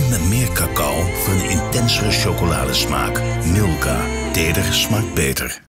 met meer cacao voor een intensere chocoladesmaak. Milka. Teder smaakt beter.